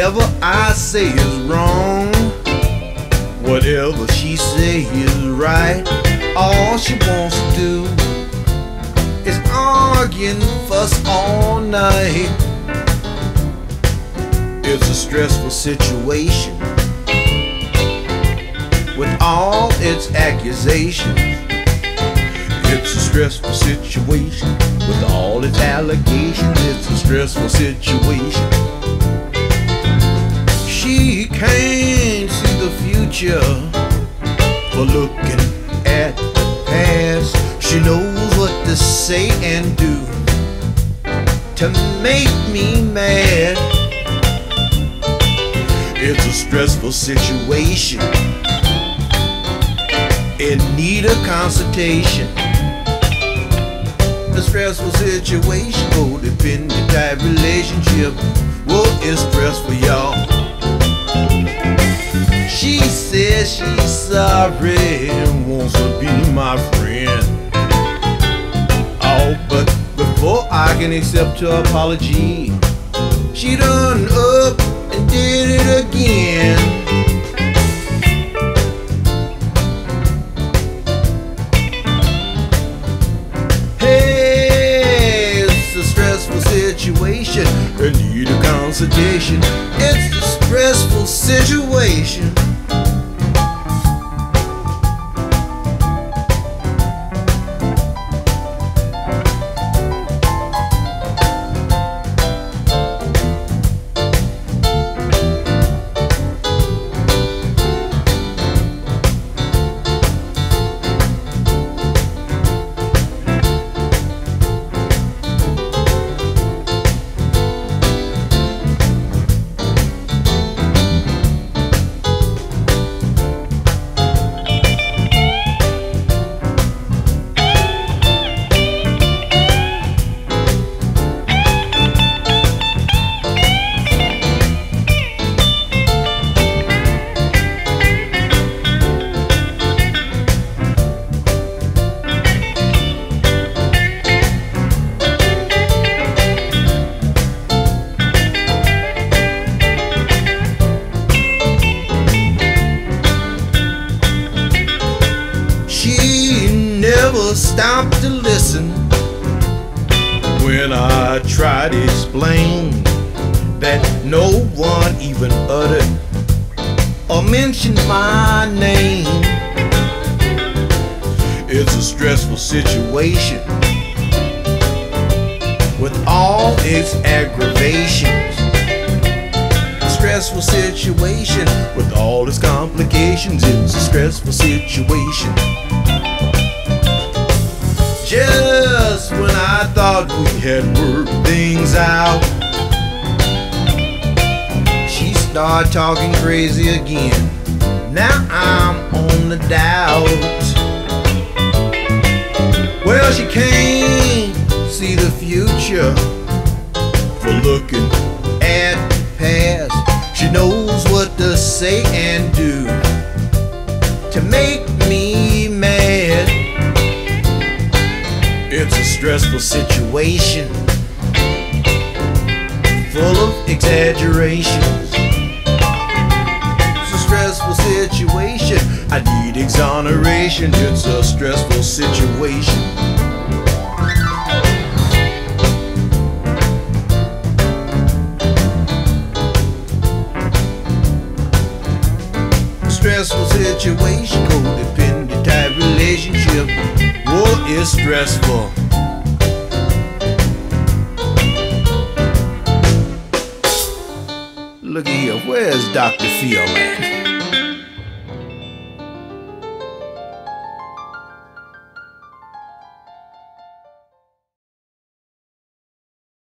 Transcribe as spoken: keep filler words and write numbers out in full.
whatever I say is wrong, whatever she say is right. All she wants to do is argue and fuss all night. It's a stressful situation with all its accusations. It's a stressful situation with all its allegations. It's a stressful situation. She can't see the future for looking at the past. She knows what to say and do to make me mad. It's a stressful situation in need of consultation. A stressful situation, codependent type relationship. What is stressful, y'all? She says she's sorry and wants to be my friend. Oh, but before I can accept her apology, she done up and did it again. Situation, I need a consultation. It's a stressful situation. Never stopped to listen when I tried to explain that no one even uttered or mentioned my name. It's a stressful situation with all its aggravations. A stressful situation with all its complications. It's a stressful situation. Just when I thought we had worked things out, she started talking crazy again. Now I'm on the doubt. Well, she can't see the future for looking at the past. She knows what to say and do to make me mad. It's a stressful situation full of exaggerations. It's a stressful situation. I need exoneration. It's a stressful situation. Stressful situation, codependent type relationship. War is stressful. Look here, where's Doctor Phil at?